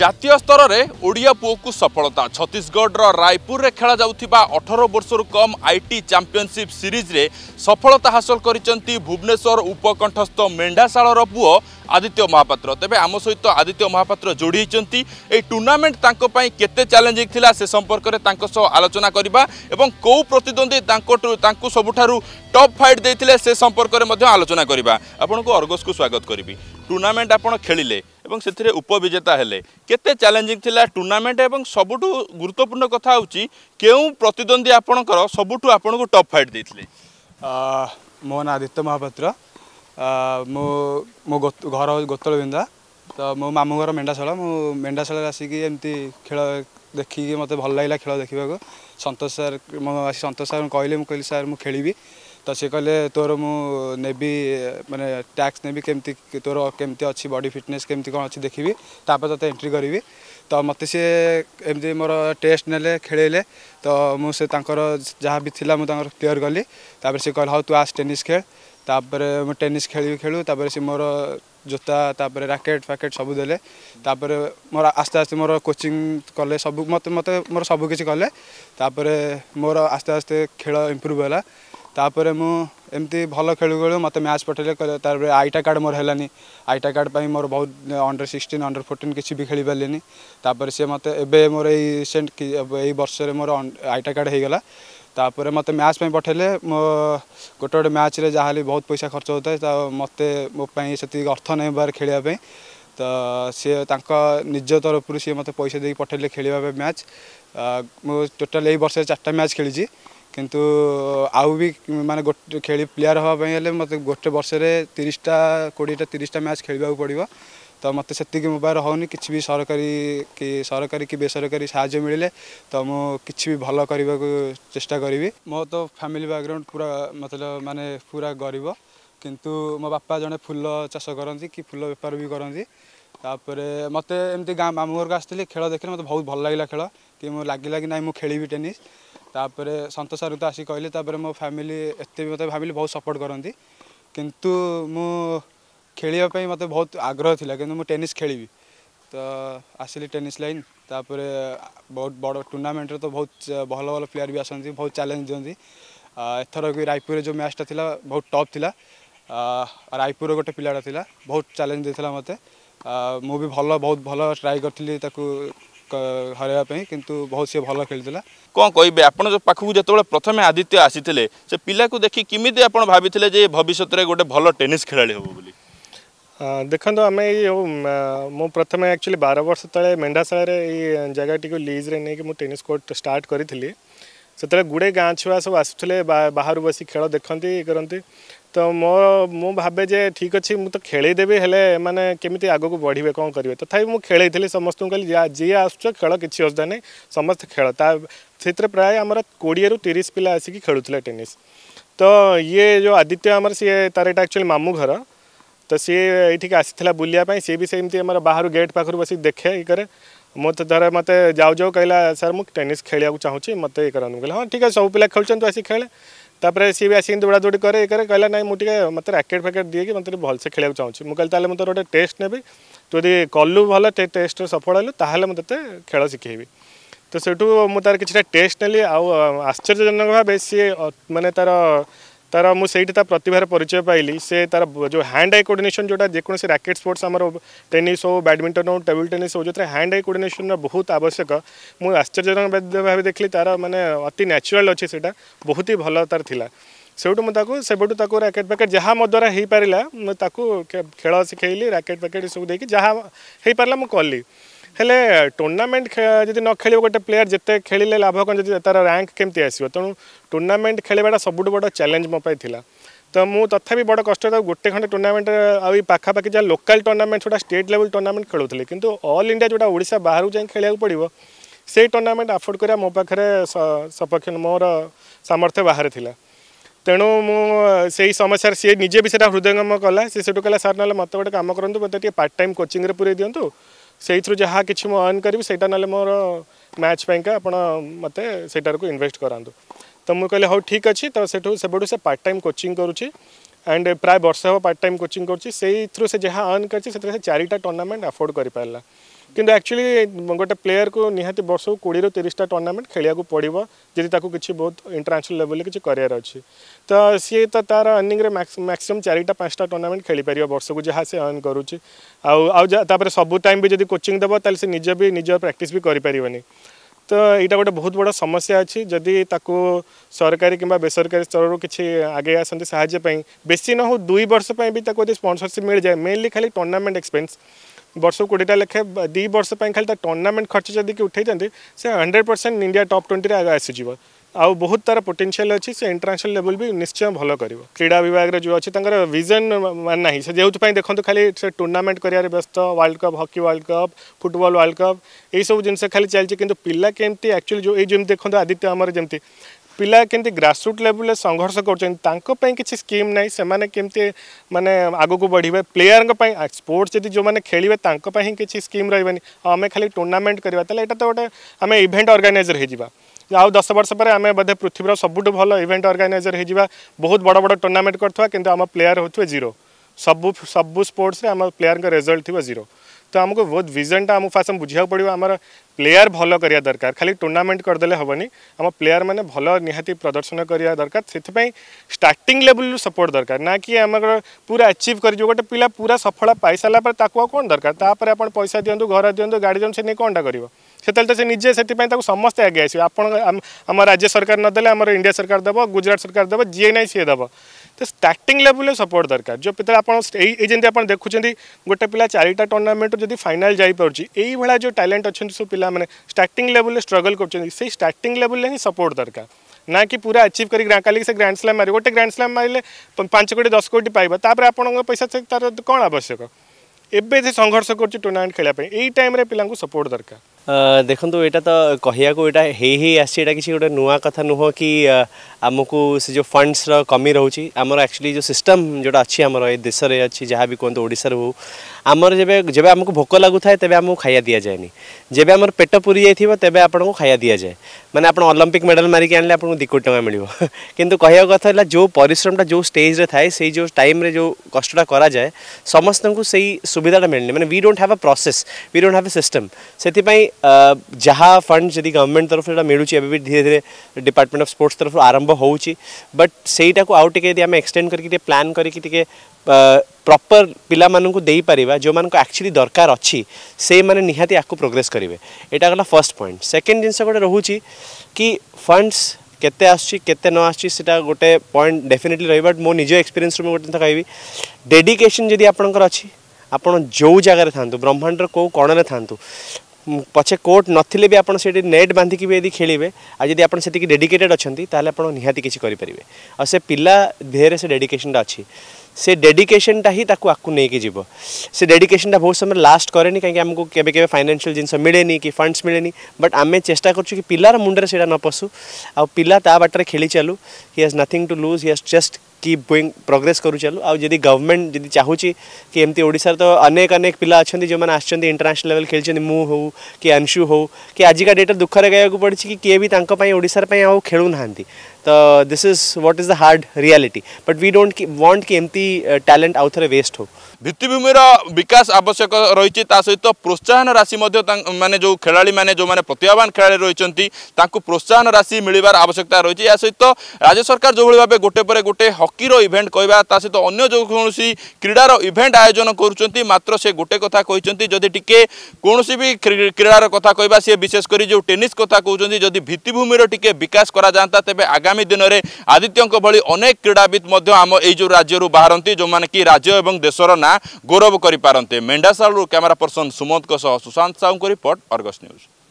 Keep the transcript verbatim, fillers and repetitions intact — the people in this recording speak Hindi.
जातीय स्तर में ओडिया पुओ को सफलता छत्तीसगढ़ रायपुर में खेला जाउथिबा अठारह वर्ष कम आईटी चैंपियनशिप सीरीज रे सफलता हासिल करिसंती भुवनेश्वर उपकंठस्थ मेंढाशाल पुओ आदित्य महापात्र। तेबे आम सहित आदित्य महापात्र जोड़ी होती ए टूर्नामेंट तांको पई केते चैलेंजिंग थिला से संपर्क में तांको सह आलोचना करिबा एवं को प्रतिद्वंदी तांको तांको सबुठारु टॉप फाइट देथिले से संपर्क में मध्य आलोचना करिबा। आपनको अर्गस को स्वागत करिबी। टूर्नामेंट आपण खेलिले एवं से उपविजेता हेले केते चैलेंजिंग थिला टूर्नामेंट एवं सबुठु गुरुत्वपूर्ण कथा होची केउ प्रतिद्वंदी आपणकर सबुठु आपनको टॉप फाइट देथिले? मो ना आदित्य महापात्र। मो मो घर गोतल बिंदा तो मो मामू घर मेंढाशाल मो मेंढाशाल आसिक एमती खेल देखिए मत भल लगे खेल देखा संतोष सर मो संतोष सर कहले मुझे सर मुझे खेली तो सी कहले तोर मुझे माने टैक्स नेबी केमती तोर केमती अच्छी बॉडी फिटनेस केमती कौन अच्छी देखी तापर तो एंट्री करी तो मत सी एमती मोर टेस्ट नेले खेले तो मुझे जहाँ भी थी मुझे क्लीयर कली तापर सी कह हाँ तू आस टेनिस खेल तापर मैं टेनिस खेली खेलू तापर सी मोर जोता तापर रैकेट फैकेट सब देले तापर मोर आस्ते आस्ते मोर कोचिंग कले सब मत मत मोर सब किसी कले तापर मोर आस्ते आस्ते खेल इम्प्रूव है तापर मु एमती भल खेलू खेलू मत मैच पठेले तापर आईटा कार्ड मोर है आईटा कार्ड पर मोर बहुत अंडर सिक्सटीन अंडर फोर्टीन किसी भी खेली पारे तापर सी मत एबे मोर रिसेंट यही वर्ष मोर आईटा कार्ड हो गला तापर मत मैच पे पठेले मो गोटे गोटे मैच रे जहाँ बहुत पैसा खर्च होता है तो मत मोपाई से अर्थ नहीं बार खेलवाई तो सी निज तरफ सी मत पैसा दे पठेले खेलवा मैच मु टोटाल यही वर्ष चार्टा मैच खेली किंतु आउ भी माने गोटे खेली प्लेयर हाँपाई मत गोटे वर्ष तीसटा कोड़ीटा तीसटा मैच खेलवा पड़ो तो मत से मोबाइल होनी किसी भी सरकारी कि सरकारी कि बेसरकारी साहाय्य मिले तो मुझे भी भल करने को चेष्टा करी। मो तो फैमिली बैकग्राउंड पूरा मतलब माने पूरा गरीब किंतु मो बापा जड़े फुल चाष करती कि फुल बेपार भी करती तापर मत एमती गाँ मामू घर को आसती खेल देखने मत बहुत भल लगे खेल कि मुझे लगे कि ना मुझे खेली टेनिस तापर संतोष सर तो आसिक कहले मो फैमिली एत मत फैमिली बहुत सपोर्ट करती किंतु मु खेलने मत बहुत आग्रह थिला कि मुझे टेनिस खेली तो आसिली टेनिस लाइन तापर बहुत बड़ टूर्नामेंट तो बहुत भल भल प्लेयर भी आसती बहुत चैलेंज दिखती एथर कि रायपुर जो मैचटा थिला बहुत टफ थिला रायपुर गोटे पिलाटा थिला बहुत चैलेंज देता मत मु भी भल बहुत भल ट्राए करी हरवाई किंतु बहुत सी भल खेलता कौन कहे आपड़ जो पाखक जो प्रथम आदित्य आसी से पिला को देखी किमिति आप भाई भविष्य में गोटे भल टेनिस खेला हम बोली? देखो आम मु प्रथम एक्चुअली बारह वर्ष तले मेंढाशाल जगह टी लीज रे नहीं कि टेनिस कोर्ट स्टार्ट करी से गुड़े गाँ छुआ सब आसुले बाहर बस खेल देखती करती तो मो मु भावे जे ठीक अच्छे मुझे तो खेलदेवी हेले माने केमिति आग को बढ़े कौन करेंगे तथापि मुझे खेल समस्त कहली जी आस खेल किसी असुविधा नहीं समस्त खेल से प्राय आम कोड़े रु तीस पिला आसिक खेलुले टेनिस तो ये जो आदित्य आमर सी तार एटा एक्चुअली मामू घर तो सी ये आसी बुलायापी सी भी सेमती बाहर गेट पाखर बस देखे ये करे मत धर मत जाऊ जाऊ कहला सर मुझे टेनिस खेलिया चाहूँगी मत ये करूँ कहला हाँ ठीक है सब पिला खेलुन तो आसी खेले तापर सी भी आसिक दौड़ा दौड़ी करे करे कहला ना मुझे मत रैकेट फैकेट दिए कि मत भलसे खेल चाहूँगी मुझे कहली मुझे गोटे टेस्ट नेबी तू यदि कलु भल टेस्ट सफल हेलु ताहले मुझे खेल शिखेबी तो सेठू मु तार किछटा टेस्ट नेली आश्चर्यजनक भाव सी माने तार तार मुझे प्रतिभार परिचय पाइली से तार जो हैंड आई कोऑर्डिनेशन जोटा जेकोसी रैकेट स्पोर्ट्स आमर टेनिस हो बैडमिंटन हो टेबल टेनिस हो जो हैंड आई कोऑर्डिनेशन बहुत आवश्यक मुझे आश्चर्यजनक भाव देखली तार माने अति नेचुरल अच्छे से बहुत ही भल तार थिला सेठू मुझे सेबठू रैकेट पैकेट जहाँ मो द्वारा हो पारा मुझे खेल शिखेली रैकेट पैकेट सब देखिए जहाँ हो पारा मुझे कली हेले टूर्नामेंट जब न खेल गोटे प्लेयर जिते खेलिले लाभ कौन जब तार रैंक केमती आसो तेणु टूर्नामेंट खेलवाटा सबुठ बड़ चैलेंज मो पाई थिला तो मु तथापि बड़ कष्ट गोटे खंडे टूर्नामेंट आई पाखापाखि जहाँ लोकल टूर्नामेंट जोटा स्टेट लेवल टूर्नामेंट खेलुले किंतु ऑल इंडिया जोटा ओडिशा बाहर जाए खेल पड़ो से टूर्नामेंट अफोर्ड करा मो पाखे सपक्ष मोर सामर्थ्य बाहर थिला तेणु मुझे समस्या सी निजे भी से हृदयंगम कला सी सेठू कहला सर ना मत गोटे कम करूँ मत पार्ट टाइम कोचिंग पूरे दिंतु से जहाँ कि अर्न करी से मोर मैच पाइंका आप मत सेटार को इन्वेस्ट करातु तो मुझे कहले हाँ ठीक अच्छे तो सेठू से से पार्ट टाइम कोचिंग करुँची एंड प्राय वर्ष हम पार्ट टाइम कोचिंग करुँची से थ्रू से जहाँ अर्न कर चारिटा टूर्नामेंट अफोर्ड कर पारा किंतु एक्चुअली गोटे प्लेयर को निहाती वर्ष को कोड़ी तीसटा टूर्नामेंट खेलिया पड़ो जदि किसी बहुत इंटरनेशनल लेवल किसी करार अच्छी तो सी तो तार अर्निंग मैक्सिमम चारिटा पाँचटा टूर्नामेंट खेली पार वर्ष को जहाँ से अर्न करुच्ची आउे सब टाइम भी जब कोचिंग देव ताल से निज भी निज प्रैक्टिस भी करें तो यहाँ गोटे बहुत बड़ा समस्या अच्छी जदि ताको सरकारी कि बेसरकारी स्तर किसी आगे आसती साहाय्य बेसी न हो दुई वर्ष भी स्पॉन्सरशिप मिल जाए मेनली खाली टूर्नामेंट एक्सपेंस वर्ष को कोड़ीटा लेखे दी वर्ष खाली टूर्नामेंट खर्च जदि उठे से hundred percent India top twenty आगे आसीज आउ बहुत तार पोटेंशियल अच्छी से इंटरनेशनल लेवल भी निश्चय भल कर क्रीड़ा विभाग जो अच्छी विजन ना से जो देखो खाली से टूर्नामेंट कर व्यस्त world cup hockey world cup football world cup यही सब जिन खाली चलती कि पिला केमती एक्चुअली जो ये देखो आदित्य आमर जमी पिला केमती ग्रासरूट लेवल संघर्ष कर किसी स्कीम ना से केमती माने आग को बढ़े प्लेयर स्पोर्ट्स जब जो मैंने खेलें ही किसी स्कीम रही आम खाली टूर्नामेंट करवा यहाँ तो गोटे आम इवेंट ऑर्गेनाइजर हो आउ दस वर्ष पर आम बोधे पृथ्वीर सबुठ भल इवेंट ऑर्गेनाइजर हो बहुत बड़ बड़ टूर्नामेंट करथवा किंतु आम प्लेयर होते जीरो सबू सबू स्पोर्ट्स आम प्लेयर का रिजल्ट थी जीरो तो आमको बहुत विजनटा आम फास्ट बुझा पड़ो आमर प्लेयर भल करिया दरकार खाली टूर्नामेंट करदे हेनी आम प्लेयर मैंने भल निहाती प्रदर्शन करिया दरकार से स्टार्टिंग लेवल सपोर्ट दरकार ना कि आम पूरा अचीव कर जो गोटे पिला पूरा सफल पाई सारा पर ताको कौन दरकार तापर आप पैसा दिंतु घर दिंतु गाड़ी दिंतु से नहीं कौनटा कर से तो निजे से समस्ते आगे आस आम राज्य सरकार नदेले आम इंडिया सरकार देव गुजरात सरकार देव जी ना सी देव तो स्टार्टिंग लेवल सपोर्ट दरकार जो पिता जमी आप देखुं गोटे पिला चारिटा टूर्नामेंट जब फाइनाल जापी यही जो टैलेंट अच्छा सब पिला मैंने स्टार्टिंग लेवल स्ट्रगल कर स्टार्टिंग लेवल ही सपोर्ट दरकार ना कि पूरा अचीव कर से ग्रांड स्लैम मारे गोटे ग्रांड स्लैम मारे पांच कोटी दस कोटी पाइबा तापर आपन पैसा तार कौन आवश्यक एबे संघर्ष कर टूर्नामेंट खेलने यही टाइम पिला सपोर्ट दरकार देखो तो यहाँ तो कहया को यहाँ हे ही आसी किसी गोटे नुआ कथा नुह कि आमको से जो फंड्स रो कमी रोचे आमर एक्चुअली जो सिस्टम जोटा अच्छी आमर ए देश में अच्छी जहाँ भी कहते ओडिशा हो आमर जब जब आमको भोक लगू थाए तेबे आमको खाया दि जाए जब आमर पेट पूरी जाइए तेबे आपको खाया दि जाए मैंने आप ओलंपिक मेडल मारिक आने आपको दु कोटी टका मिल किंतु कहया कथा है जो परिश्रमटा जो स्टेज रे थाए से जो टाइम रे जो कष्टटा करा जाए समस्त को सही सुविधाटा मिलनी मैंने we don't have a process we don't have a system से जहाँ फंड जदि गवर्नमेंट तरफ मिलूँ भी धीरे धीरे डिपार्टमेंट ऑफ स्पोर्ट्स तरफ आरंभ होउची बट सेटा को आउ टिके आम एक्सटेंड करके प्लान करके प्रॉपर पिला मानू दे पारिबा जो मान को एक्चुअली दरकार अच्छी से माने निहाती आकु प्रोग्रेस करेंगे यहाँ गला फर्स्ट पॉइंट सेकेंड जिनस गोटे रोचे कि फंड्स केते आछी केते न आछी सेटा गोटे पॉइंट डेफिनेटली रही बट मो निज एक्सपीरियंस रो गोटे कहबी डेडिकेशन जदि आपणकर अच्छी आपण जो जगार था ब्रह्मांडर कौ कण था पछे कोर्ट नथिले भी आपन सेठी नेट बांधिकी भी यदि खेलिबे आ जदि आपन सेति डेडिकेटेड अछंती ताले आपन निहाती किछि करि परिबे आ से पिला धेरे से डेडिकेशनटा अछि से डेडिकेशनटा ही ताकू आकू नै कि जीवो से डेडिकेशनटा बहुत समय लास्ट करेनी काहे हमको केबे केबे फाइनेंशियल जिंस मिलेनी कि फंड्स मिलेनी बट आमे चेष्टा करछु कि पिलार मुंडरे सेटा न पसु आ पिला ता बाटरे खेली चालू he has nothing to lose he has just keep going progress करू चलू आ जदि गवर्नमेंट जदि चाहूची कि एमती ओडिशा तो अनेक अनेक पिला अच्छे जो मैंने आसछन्ती इंटरनेशनल लेवल खेलछन्ती मु हो कि अंशु हो कि आजिका डेट दुखरे गायक पड़ी कि किए भी तांको पई ओडिशा पई आउ खेलु नांती तो this is what is the hard reality but we don't want कि एमती टैलेंट आउ थरे वेस्ट हो भित्तिभूमिर विकास आवश्यक रही सहित प्रोत्साहन राशि माने जो खेलाड़ी माने जो माने प्रतिभावान खेलाड़ी रही प्रोत्साहन राशि मिलवार आवश्यकता रही है सहित राज्य सरकार जो भाव गोटे पर गोटे हॉकी रो इवेंट कहवा सहित अन्य जो कौन क्रीडार इवेंट आयोजन कर मात्र से गोटे कथा कहते जदि टिके कौन भी क्रीडार कथा कहवा सी विशेषकर जो टेनिस कथा कहते जदि भित्तिभूमिर टिके विकास करा जाता तेबे आगामी दिन में आदित्यों भली अनेक क्रीड़ाविद आम यो राज्य बाहरती जो माने कि राज्य और देशर ना गौरव करि पारंते। मेंढासालू कैमरा पर्सन सुमंत सुशांत साहू को रिपोर्ट अर्गस न्यूज।